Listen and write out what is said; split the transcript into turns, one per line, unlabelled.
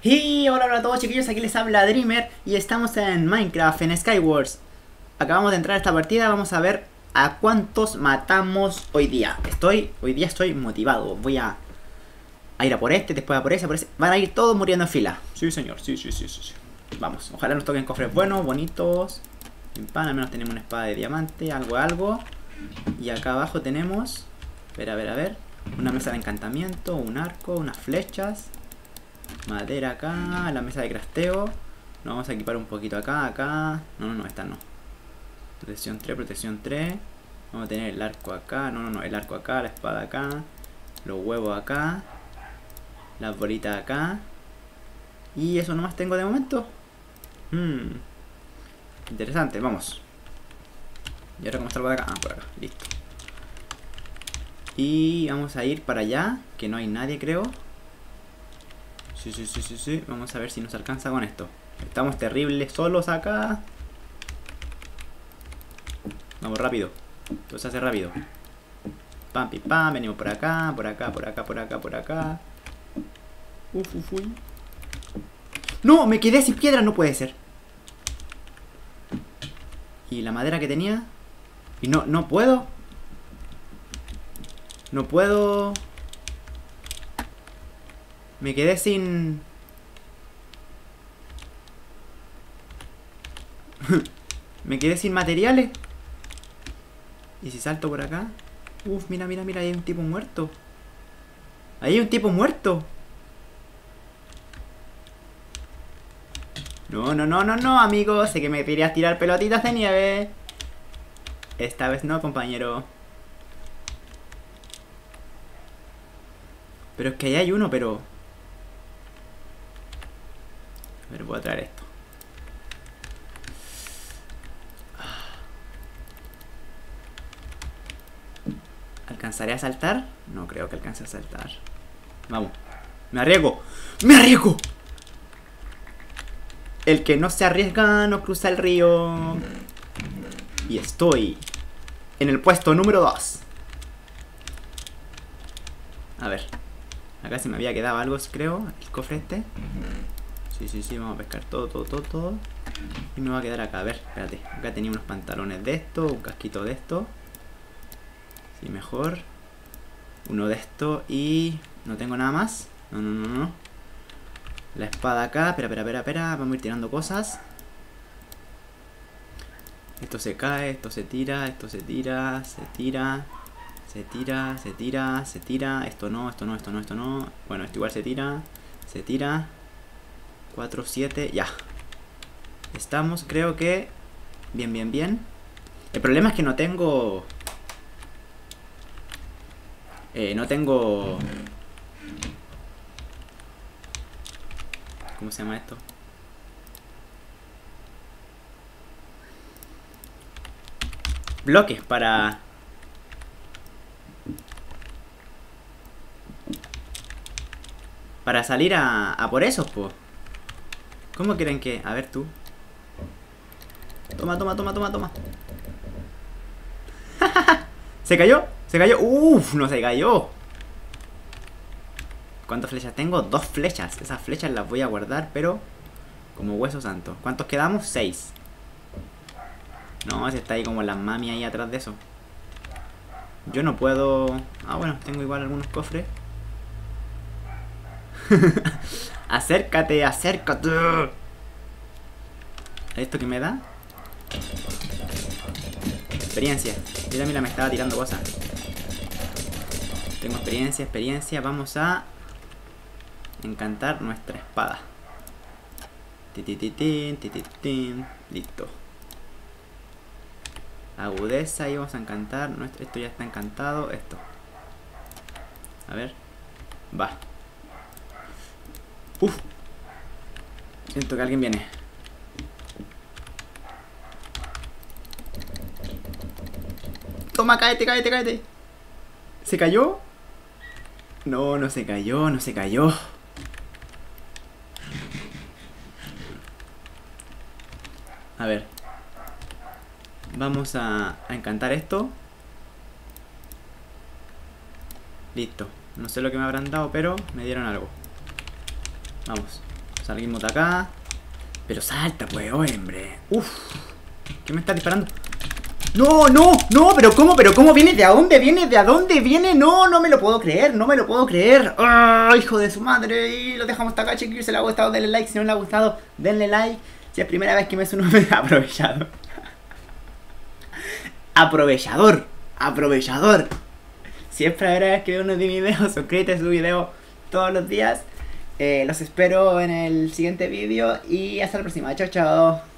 Y hola a todos chiquillos, aquí les habla Dreamer y estamos en Minecraft, en Skywars. Acabamos de entrar a esta partida, vamos a ver a cuántos matamos hoy día. Hoy día estoy motivado, voy a ir a por este, después a por ese, Van a ir todos muriendo en fila. Sí señor, sí. Vamos, ojalá nos toquen cofres buenos, bonitos. En pan, al menos tenemos una espada de diamante, algo. Y acá abajo tenemos, a ver, una mesa de encantamiento, un arco, unas flechas. Madera acá, la mesa de crafteo. Nos vamos a equipar un poquito acá. No, esta no. Protección 3. Vamos a tener el arco acá. No, el arco acá, la espada acá. Los huevos acá. Las bolitas acá. Y eso nomás tengo de momento. Interesante, vamos. Y ahora cómo salgo de acá. Por acá, listo. Y vamos a ir para allá, que no hay nadie creo. Sí. Vamos a ver si nos alcanza con esto. Estamos terribles solos acá. Vamos rápido. Esto se hace rápido. Pam, pim, pam. Venimos por acá. Uy. No, me quedé sin piedra. No puede ser. Y la madera que tenía. Y no puedo. No puedo. Me quedé sin... Me quedé sin materiales. ¿Y si salto por acá? Uf, mira, ahí hay un tipo muerto. Ahí hay un tipo muerto. No, amigo. Sé que me querías tirar pelotitas de nieve. Esta vez no, compañero. Pero es que ahí hay uno, pero... A ver, voy a traer esto. ¿Alcanzaré a saltar? No creo que alcance a saltar. Vamos. ¡Me arriesgo! El que no se arriesga no cruza el río. Y estoy en el puesto número 2. A ver. Acá se me había quedado algo, creo. El cofre este. Sí, vamos a pescar todo. Y me va a quedar acá, a ver, espérate. Acá tenía unos pantalones de esto, un casquito de esto. Sí, mejor. Uno de esto y... no tengo nada más. No. La espada acá, espera. Vamos a ir tirando cosas. Esto se cae, esto se tira, se tira. Esto no. Bueno, esto igual se tira. 4, 7, ya. Estamos, creo que... Bien. El problema es que no tengo... ¿Cómo se llama esto? Bloques para salir a por esos, po. ¿Cómo quieren que...? A ver tú. Toma. ¿Se cayó? Uff, no se cayó. ¿Cuántas flechas tengo? 2 flechas. Esas flechas las voy a guardar, pero como hueso santo. ¿Cuántos quedamos? 6. No, ese está ahí como la mami ahí atrás de eso. Yo no puedo... Ah, bueno, tengo igual algunos cofres. Acércate. ¿Esto qué me da? Experiencia. Mira, me estaba tirando cosas. Tengo experiencia. Vamos a encantar nuestra espada. Listo. Agudeza y vamos a encantar. Esto ya está encantado. Esto. A ver. Va. Uf. Siento que alguien viene. Toma, cáete. ¿Se cayó? No se cayó. A ver. Vamos a encantar esto. Listo. No sé lo que me habrán dado, pero me dieron algo. Vamos. Salimos de acá. Pero salta, pues, hombre. Uf. ¿Qué me está disparando? No, no, no, pero cómo viene, de a dónde viene, de a dónde viene, no, no me lo puedo creer, no me lo puedo creer. ¡Oh, hijo de su madre! Y lo dejamos hasta acá, chiquillos. Si les ha gustado, denle like. Si no les ha gustado, denle like. Si es primera vez que me sueno, aprovechado. Aprovechador. Si es primera vez que veo uno de mis videos, suscríbete a su video todos los días. Los espero en el siguiente vídeo y hasta la próxima. Chao, chao.